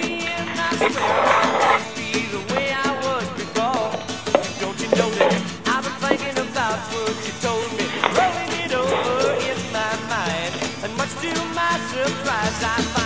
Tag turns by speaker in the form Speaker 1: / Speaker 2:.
Speaker 1: baby, and I swear I won't be the way I was before. Don't you know that I've been thinking about what you told me, rolling it over in my mind, and much to my surprise, I find